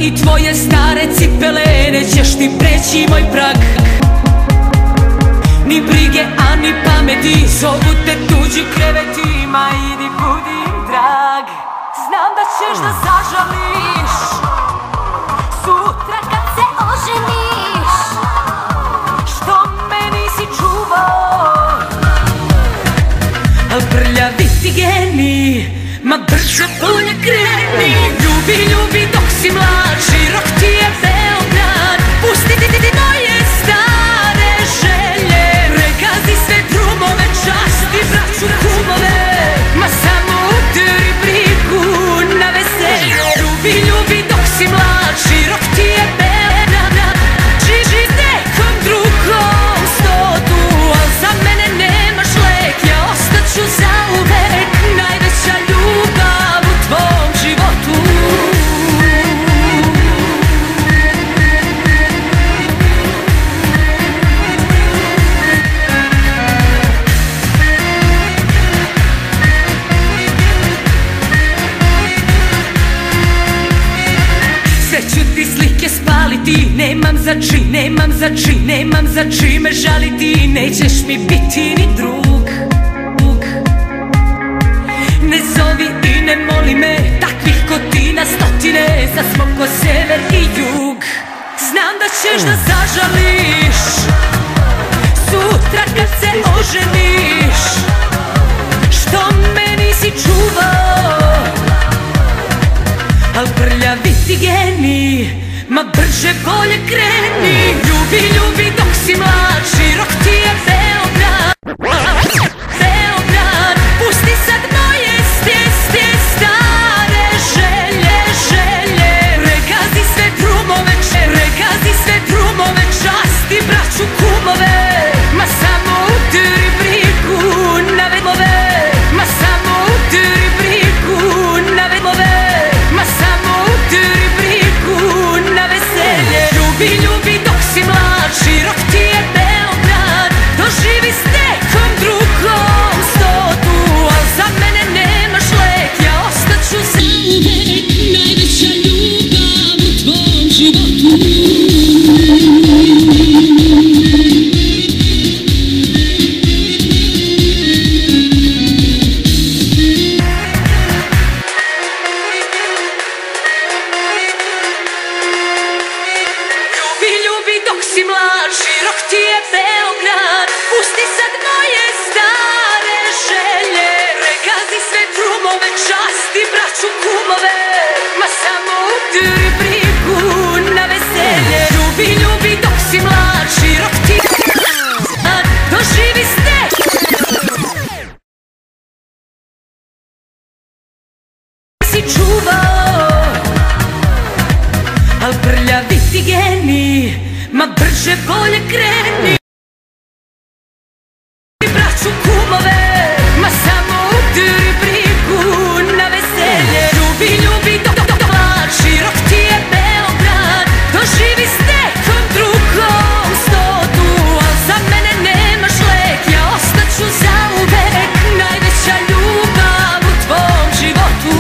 i tvoje stare cipele, nećeš ti preći moj prag. Ni brige, a ni pameti, zovu te tuđi kreveti, ma idi budi im drag. Znam da ćeš da zažališ sutra kad se oženiš, što me nisi čuvao. Al prljavi ti geni, ma brže bolje kreni. Ljubi, ljubi dok si mlad, širok ti je Beograd. Pusti ti moje stare želje, pregazi sve drumove, časti braću kumove, ma samo udri brigu na veselje. Ljubi, ljubi dok si mlad, širok ti je Beograd. Živi s nekom drugom stotu, al za mene nemaš lek, ja ostaću zauvek najveća ljubav u tvom životu. Sve ću ti slike spaliti, nemam za čin, nemam za čin, nemam za čime žaliti. Nećeš mi biti ni drug. Ne zovi i ne moli me, takvih ko ti na stotine, za smo ko sever i jug. Znam da ćeš da zažališ sutra kad se oženiš, što me nisi čuvao. Al prljavi ti geni, ma brže bolje kreni. Ljubi, ljubi dok si mlad, širok ti je Beograd. Beograd, pusti sad moje stare želje, želje. Pregazi sve drumove, pregazi sve drumove, časti braću kumove, ma samo udri brigu na vedmove, ma samo udri brigu na vedmove, ma samo udri brigu na veselje. Ljubi, ljubi dok si mlad, širok ti je Beograd. Doživi s nekom drugom stotu, al za mene nemaš lek, ja ostaću zauvek najveća ljubav u tvom životu. Ljubi, ljubi dok si mlad, širok ti je Beograd. Pusti sad moje stare želje, pregazi sve drumove, časti braću kumove, ma samo udri brigu na veselje. Ljubi, ljubi dok si mlad, širok ti je Beograd. Doživi s si čuvao. Al prljavi ti geni, ma brže bolje kreni. Braću kumove, ma samo udri brigu na veselje. Ljubi, ljubi dok mlad, širok ti je Beograd. Doživi s nekom drugom stotu, al za mene nemaš lek, ja ostaću zauvek najveća ljubav u tvom životu.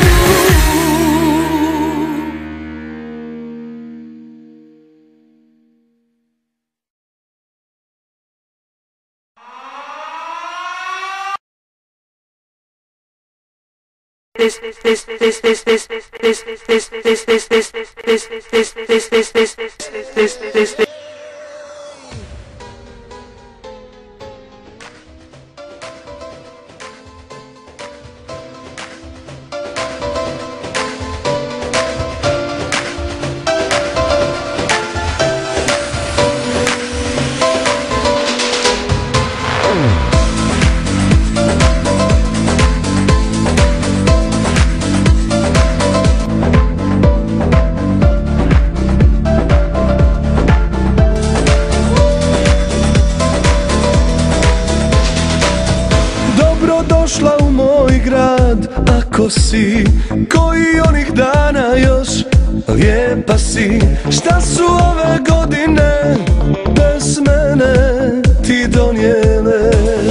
Došla u moj grad, ako si koji onih dana još lijepa si. Šta su ove godine bez mene ti donijele?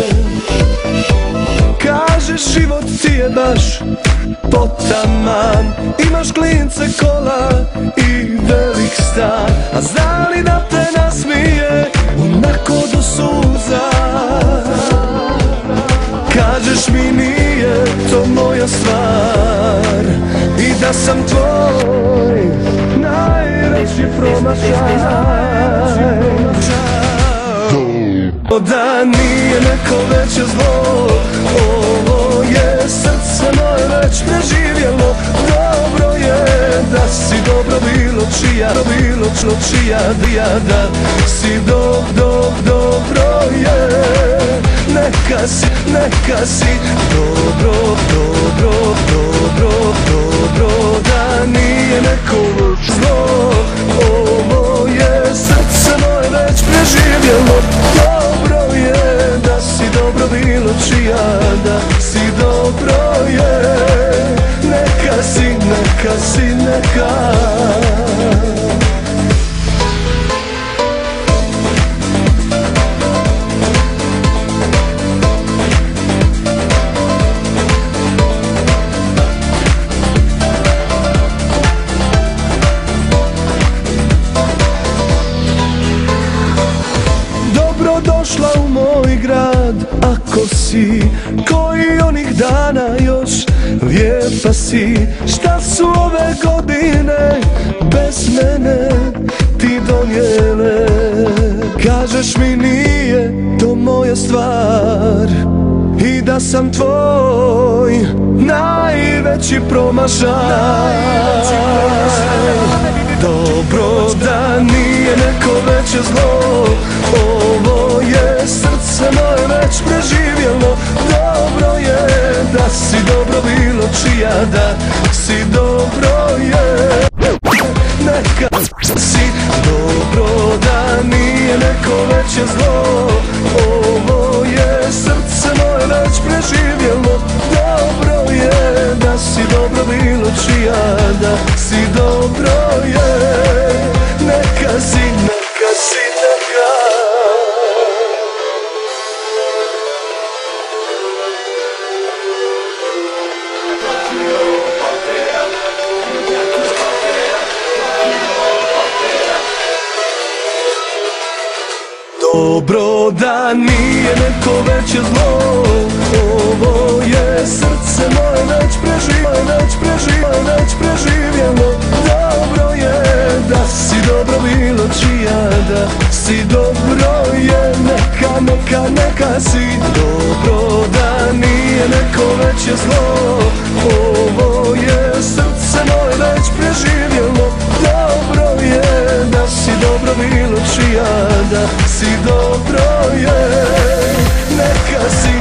Kažeš život ti je baš potaman, imaš klince, kola i suza, a zna li da te nasmije onako do suza. Kažeš mi nije to moja stvar i da sam tvoj najveći promašaj. Da nije neko veće zlo, ovo je srce moje već preživjelo. Dobro je da si dobro bilo čija, da si dobro je. Neka si dobro, da nije neko već zlo. Ovo je srce moje već preživjelo. Dobro je da si dobro bilo čija, da si dobro je. Neka si. Došla u moj grad, ako si koji onih dana još lijepa si. Šta su ove godine bez mene ti donijele? Kažeš mi nije to moja stvar i da sam tvoj najveći promašaj. Dobro da nije neko veće zlo, ovo je srce moje već preživjelo. Dobro je da si dobro bilo čija, da si dobro je. Neka si dobro da nije neko veće zlo, ovo je srce moje već preživjelo. Dobro je da si dobro bilo čija, da si dobro je. Neka si. Dobro da nije neko veće zlo, ovo je srce moje već preživjelo. Dobro je da si dobro bilo čija, da si dobro je. Neka si. Dobro da nije neko veće zlo, ovo je srce moje već preživjelo. Dobro je da si dobro bilo čija, da si dobro je. Neka si.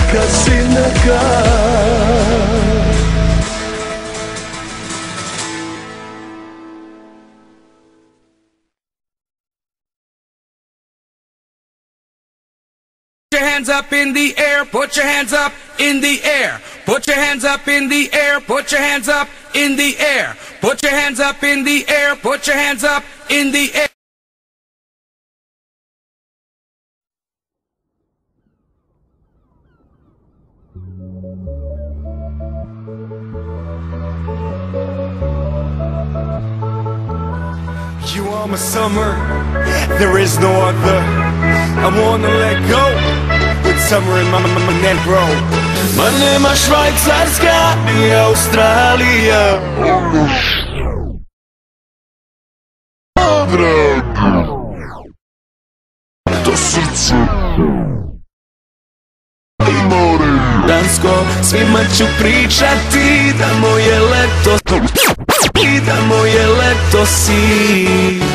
Put your hands up in the air, put your hands up in the air. Put your hands up in the air, put your hands up in the air. Put your hands up in the air, put your hands up in the air. You are my summer, there is no other. I wanna let go with summer in my neck, bro. Ma nema Švajcarska ni Australija. To srce i more. Dansko, svima ću pričati da moje leto i da moje leto si.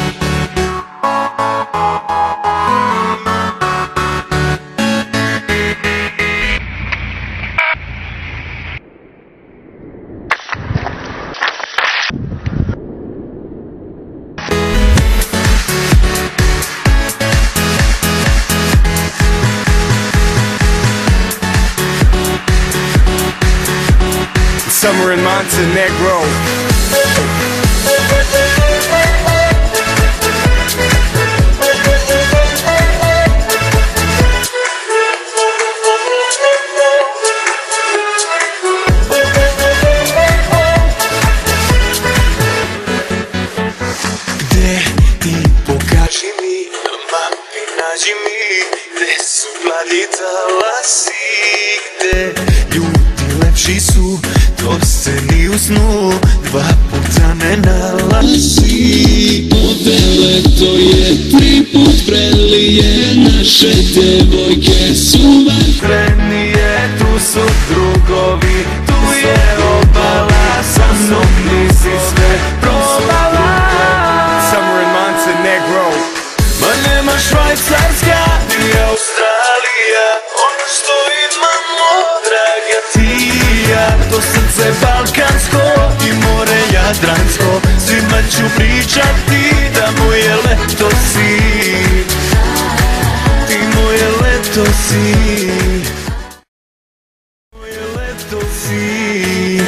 Summer in Montenegro. je, ti pokaži mi, mapi nađi mi, gde su blagi talasi, gde ljudi lepši su, to se ni u snu, dva puta ne nalazi. Ove leto je, 3 put vrelije, naše devojke su vatrenije, tu su drugovi, tu je obala, sa mnom nisi sve probala. Summer in Montenegro. Ma nema Švajcarska ni Australija, ono što imamo, draga ti i ja, to srce balkansko i more Jadransko, svima ću pričati da moje leto si, ti moje leto si, moje leto si.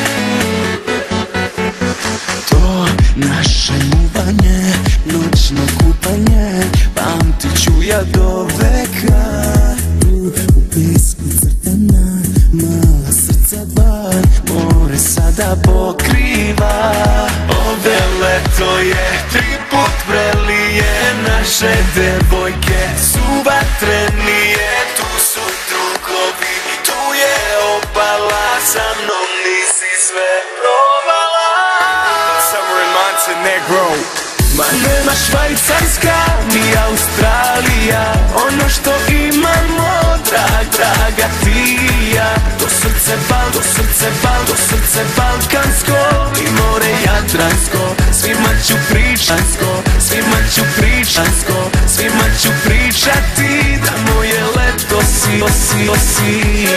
To naše muvanje, noćno kupanje, pamtit ću ja do veka. U pesku crtana, mala srca bar, more sada pokriva. Ove leto je, 3 put vrelije, naše devojke su vatrenije, tu su drugovi, tu je obala, sa mnom nisi sve probala. Summer in Montenegro. Ma nema Švajcarska ni Australija, ono što imamo, draga ti i ja, to srce balkansko i more Jadransko, svima ću pričansko, svima ću pričansko, svima ću pričati da moje leto si, osi.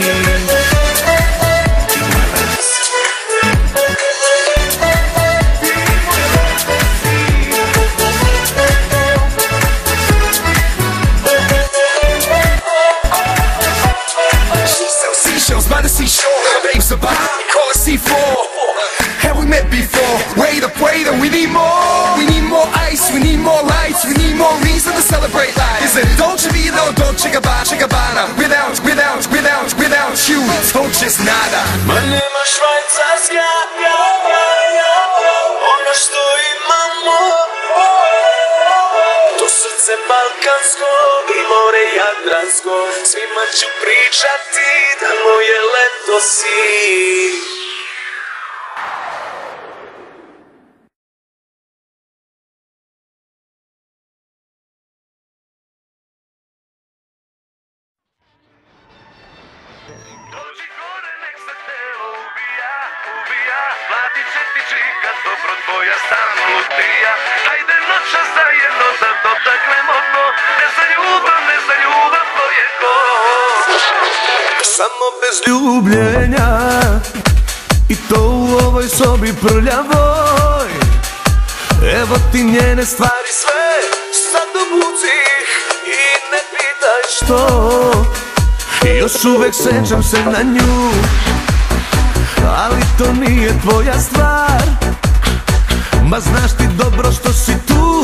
By the seashore, babes are by, call it C4. Have we met before? Wait up, we need more. We need more ice, we need more lights, we need more reason to celebrate life. Is it Dolce Vita or Dolce Gabbana? Without you, Dolce's nada. Ma nema Švajcarska, ono što imamo, to srce balkansko i more Jadransko, svima ću pričati da moje leto si. Dođi gore, nek se telo ubija, platit će ti čika, dobro tvoja stalno lutija. Hajde noćas zajedno da dotaknemo dno, ne za ljubav, to je to. Samo bez ljubljenja, i to u ovoj sobi prljavoj. Evo ti njene stvari sve, sad obuci i ne pitaj što. Još uvek sećam se na nju, ali to nije tvoja stvar. Ma znaš ti dobro što si tu,